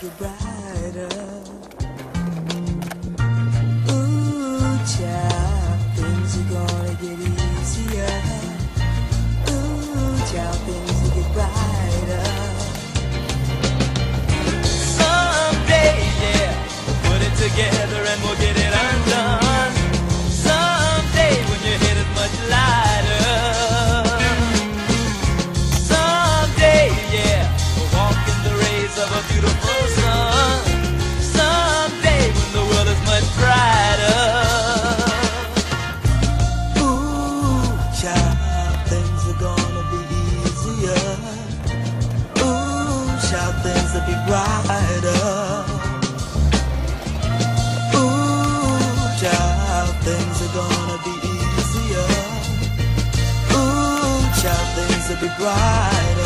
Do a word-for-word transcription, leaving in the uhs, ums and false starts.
get brighter. Ooh, child, things are gonna get easier. Ooh, child, things will get brighter. Someday, yeah, we'll put it together and we'll get it undone. Someday, when your head is much lighter. Someday, yeah, we'll walk in the rays of a beautiful sun. Someday, when the world is much brighter. Ooh, child, things are gonna be easier. Ooh, child, things will be brighter. Ooh, child, things are gonna be easier. Ooh, child, things will be brighter.